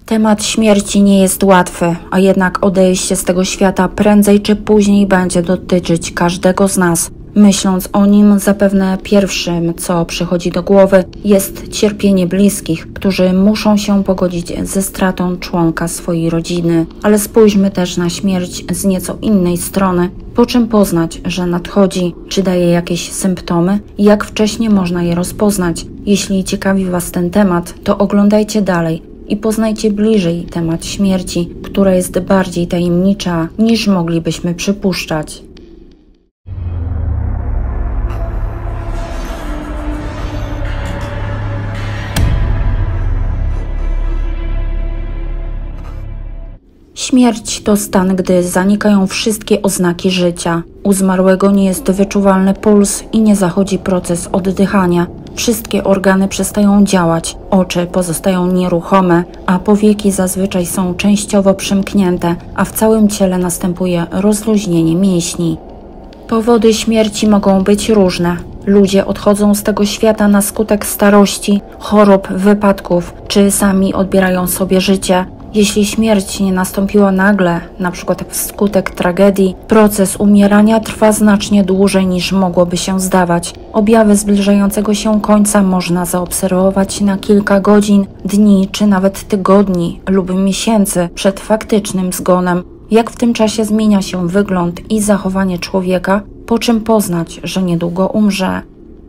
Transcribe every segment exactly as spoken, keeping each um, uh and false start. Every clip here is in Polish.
Temat śmierci nie jest łatwy, a jednak odejście z tego świata prędzej czy później będzie dotyczyć każdego z nas. Myśląc o nim, zapewne pierwszym, co przychodzi do głowy, jest cierpienie bliskich, którzy muszą się pogodzić ze stratą członka swojej rodziny. Ale spójrzmy też na śmierć z nieco innej strony. Po czym poznać, że nadchodzi, czy daje jakieś symptomy, jak wcześnie można je rozpoznać. Jeśli ciekawi Was ten temat, to oglądajcie dalej i poznajcie bliżej temat śmierci, która jest bardziej tajemnicza niż moglibyśmy przypuszczać. Śmierć to stan, gdy zanikają wszystkie oznaki życia. U zmarłego nie jest wyczuwalny puls i nie zachodzi proces oddychania. Wszystkie organy przestają działać, oczy pozostają nieruchome, a powieki zazwyczaj są częściowo przymknięte, a w całym ciele następuje rozluźnienie mięśni. Powody śmierci mogą być różne. Ludzie odchodzą z tego świata na skutek starości, chorób, wypadków, czy sami odbierają sobie życie. Jeśli śmierć nie nastąpiła nagle, np. wskutek tragedii, proces umierania trwa znacznie dłużej niż mogłoby się zdawać. Objawy zbliżającego się końca można zaobserwować na kilka godzin, dni czy nawet tygodni lub miesięcy przed faktycznym zgonem. Jak w tym czasie zmienia się wygląd i zachowanie człowieka, po czym poznać, że niedługo umrze.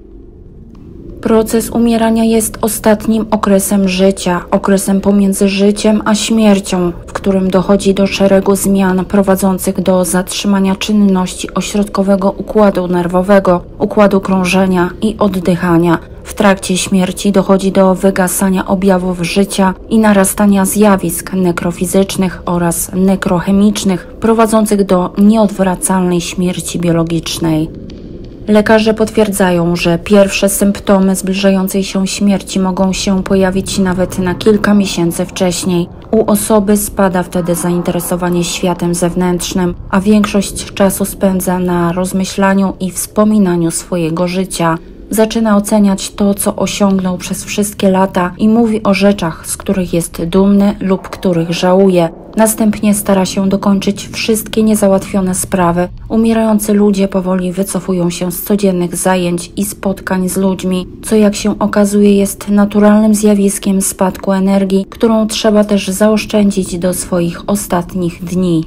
Proces umierania jest ostatnim okresem życia, okresem pomiędzy życiem a śmiercią, w którym dochodzi do szeregu zmian prowadzących do zatrzymania czynności ośrodkowego układu nerwowego, układu krążenia i oddychania. W trakcie śmierci dochodzi do wygasania objawów życia i narastania zjawisk nekrofizycznych oraz nekrochemicznych prowadzących do nieodwracalnej śmierci biologicznej. Lekarze potwierdzają, że pierwsze symptomy zbliżającej się śmierci mogą się pojawić nawet na kilka miesięcy wcześniej. U osoby spada wtedy zainteresowanie światem zewnętrznym, a większość czasu spędza na rozmyślaniu i wspominaniu swojego życia. Zaczyna oceniać to, co osiągnął przez wszystkie lata i mówi o rzeczach, z których jest dumny lub których żałuje. Następnie stara się dokończyć wszystkie niezałatwione sprawy. Umierający ludzie powoli wycofują się z codziennych zajęć i spotkań z ludźmi, co jak się okazuje jest naturalnym zjawiskiem spadku energii, którą trzeba też zaoszczędzić do swoich ostatnich dni.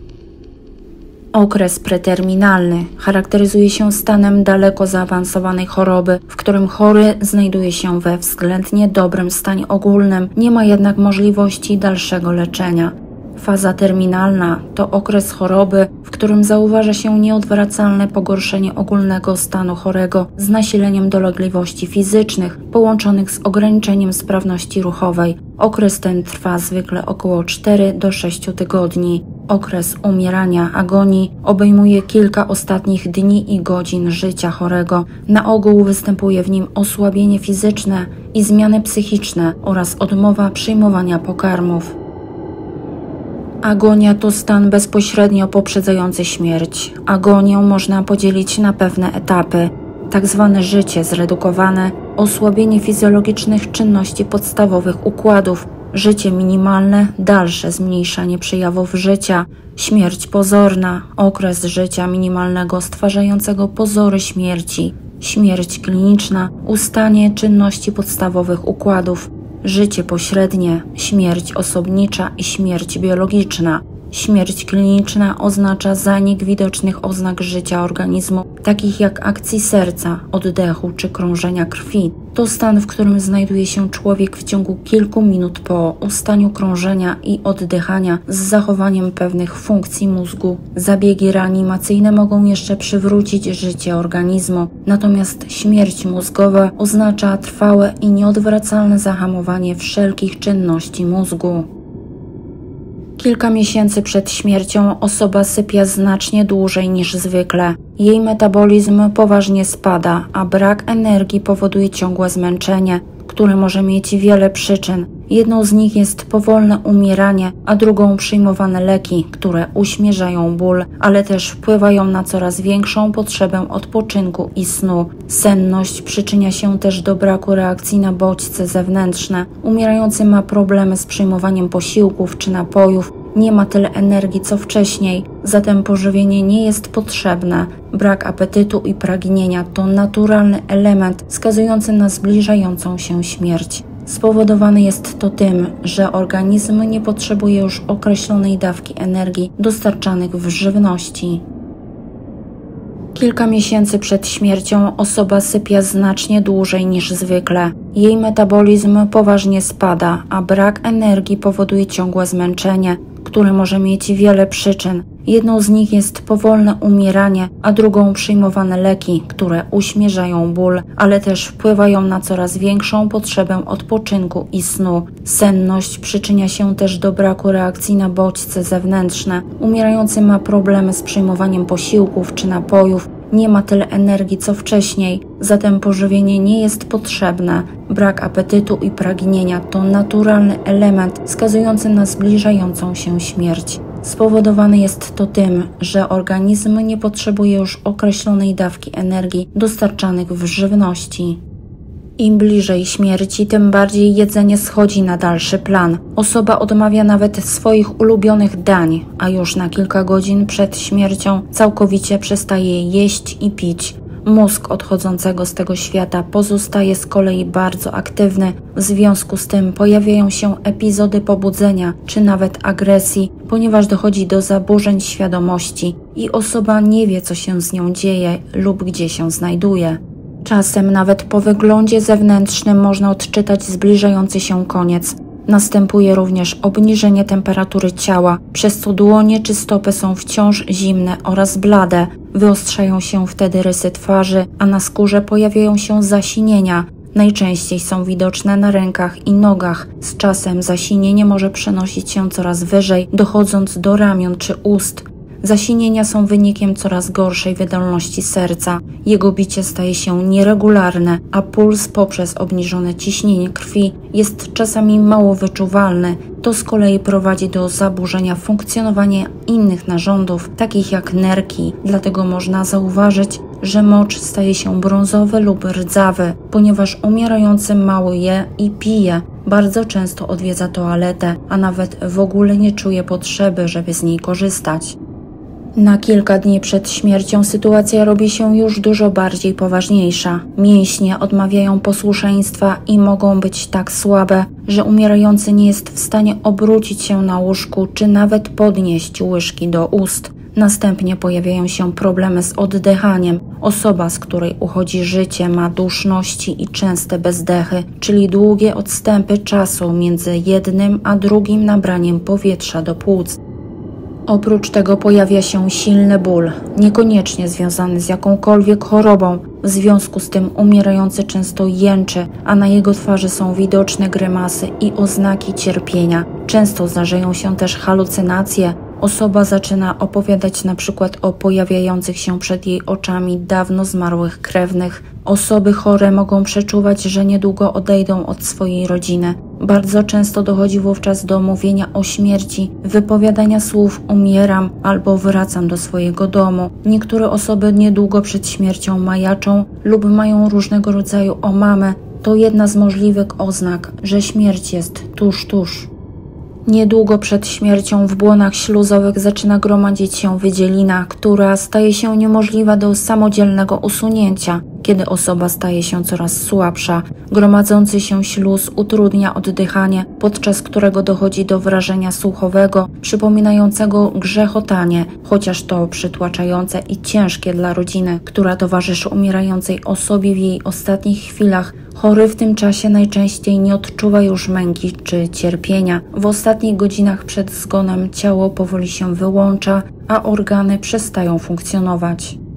Okres preterminalny charakteryzuje się stanem daleko zaawansowanej choroby, w którym chory znajduje się we względnie dobrym stanie ogólnym, nie ma jednak możliwości dalszego leczenia. Faza terminalna to okres choroby, w którym zauważa się nieodwracalne pogorszenie ogólnego stanu chorego z nasileniem dolegliwości fizycznych połączonych z ograniczeniem sprawności ruchowej. Okres ten trwa zwykle około czterech do sześciu tygodni. Okres umierania agonii obejmuje kilka ostatnich dni i godzin życia chorego. Na ogół występuje w nim osłabienie fizyczne i zmiany psychiczne oraz odmowa przyjmowania pokarmów. Agonia to stan bezpośrednio poprzedzający śmierć. Agonię można podzielić na pewne etapy. Tak zwane życie zredukowane, osłabienie fizjologicznych czynności podstawowych układów, życie minimalne, dalsze zmniejszanie przejawów życia, śmierć pozorna, okres życia minimalnego stwarzającego pozory śmierci, śmierć kliniczna, ustanie czynności podstawowych układów, życie pośrednie, śmierć osobnicza i śmierć biologiczna. Śmierć kliniczna oznacza zanik widocznych oznak życia organizmu, takich jak akcji serca, oddechu czy krążenia krwi. To stan, w którym znajduje się człowiek w ciągu kilku minut po ustaniu krążenia i oddychania z zachowaniem pewnych funkcji mózgu. Zabiegi reanimacyjne mogą jeszcze przywrócić życie organizmu, natomiast śmierć mózgowa oznacza trwałe i nieodwracalne zahamowanie wszelkich czynności mózgu. Kilka miesięcy przed śmiercią osoba sypia znacznie dłużej niż zwykle. Jej metabolizm poważnie spada, a brak energii powoduje ciągłe zmęczenie, które może mieć wiele przyczyn. Jedną z nich jest powolne umieranie, a drugą przyjmowane leki, które uśmierzają ból, ale też wpływają na coraz większą potrzebę odpoczynku i snu. Senność przyczynia się też do braku reakcji na bodźce zewnętrzne. Umierający ma problemy z przyjmowaniem posiłków czy napojów, nie ma tyle energii co wcześniej, zatem pożywienie nie jest potrzebne. Brak apetytu i pragnienia to naturalny element wskazujący na zbliżającą się śmierć. Spowodowane jest to tym, że organizm nie potrzebuje już określonej dawki energii dostarczanych w żywności. Kilka miesięcy przed śmiercią osoba sypia znacznie dłużej niż zwykle. Jej metabolizm poważnie spada, a brak energii powoduje ciągłe zmęczenie, które może mieć wiele przyczyn. Jedną z nich jest powolne umieranie, a drugą przyjmowane leki, które uśmierzają ból, ale też wpływają na coraz większą potrzebę odpoczynku i snu. Senność przyczynia się też do braku reakcji na bodźce zewnętrzne. Umierający ma problemy z przyjmowaniem posiłków czy napojów, nie ma tyle energii co wcześniej, zatem pożywienie nie jest potrzebne. Brak apetytu i pragnienia to naturalny element wskazujący na zbliżającą się śmierć. Spowodowane jest to tym, że organizm nie potrzebuje już określonej dawki energii dostarczanych w żywności. Im bliżej śmierci, tym bardziej jedzenie schodzi na dalszy plan. Osoba odmawia nawet swoich ulubionych dań, a już na kilka godzin przed śmiercią całkowicie przestaje jeść i pić. Mózg odchodzącego z tego świata pozostaje z kolei bardzo aktywny, w związku z tym pojawiają się epizody pobudzenia czy nawet agresji, ponieważ dochodzi do zaburzeń świadomości i osoba nie wie, co się z nią dzieje lub gdzie się znajduje. Czasem nawet po wyglądzie zewnętrznym można odczytać zbliżający się koniec. Następuje również obniżenie temperatury ciała, przez co dłonie czy stopy są wciąż zimne oraz blade. Wyostrzają się wtedy rysy twarzy, a na skórze pojawiają się zasinienia. Najczęściej są widoczne na rękach i nogach. Z czasem zasinienie może przenosić się coraz wyżej, dochodząc do ramion czy ust. Zasinienia są wynikiem coraz gorszej wydolności serca. Jego bicie staje się nieregularne, a puls poprzez obniżone ciśnienie krwi jest czasami mało wyczuwalny. To z kolei prowadzi do zaburzenia funkcjonowania innych narządów, takich jak nerki. Dlatego można zauważyć, że mocz staje się brązowy lub rdzawy, ponieważ umierający mało je i pije. Bardzo często odwiedza toaletę, a nawet w ogóle nie czuje potrzeby, żeby z niej korzystać. Na kilka dni przed śmiercią sytuacja robi się już dużo bardziej poważniejsza. Mięśnie odmawiają posłuszeństwa i mogą być tak słabe, że umierający nie jest w stanie obrócić się na łóżku czy nawet podnieść łyżki do ust. Następnie pojawiają się problemy z oddychaniem. Osoba, z której uchodzi życie, ma duszności i częste bezdechy, czyli długie odstępy czasu między jednym a drugim nabraniem powietrza do płuc. Oprócz tego pojawia się silny ból, niekoniecznie związany z jakąkolwiek chorobą. W związku z tym umierający często jęczy, a na jego twarzy są widoczne grymasy i oznaki cierpienia. Często zdarzają się też halucynacje. Osoba zaczyna opowiadać na przykład o pojawiających się przed jej oczami dawno zmarłych krewnych. Osoby chore mogą przeczuwać, że niedługo odejdą od swojej rodziny. Bardzo często dochodzi wówczas do mówienia o śmierci, wypowiadania słów umieram albo wracam do swojego domu. Niektóre osoby niedługo przed śmiercią majaczą lub mają różnego rodzaju omamy. To jedna z możliwych oznak, że śmierć jest tuż, tuż. Niedługo przed śmiercią w błonach śluzowych zaczyna gromadzić się wydzielina, która staje się niemożliwa do samodzielnego usunięcia. Kiedy osoba staje się coraz słabsza, gromadzący się śluz utrudnia oddychanie, podczas którego dochodzi do wrażenia słuchowego przypominającego grzechotanie, chociaż to przytłaczające i ciężkie dla rodziny, która towarzyszy umierającej osobie w jej ostatnich chwilach. Chory w tym czasie najczęściej nie odczuwa już męki czy cierpienia. W ostatnich godzinach przed zgonem ciało powoli się wyłącza, a organy przestają funkcjonować.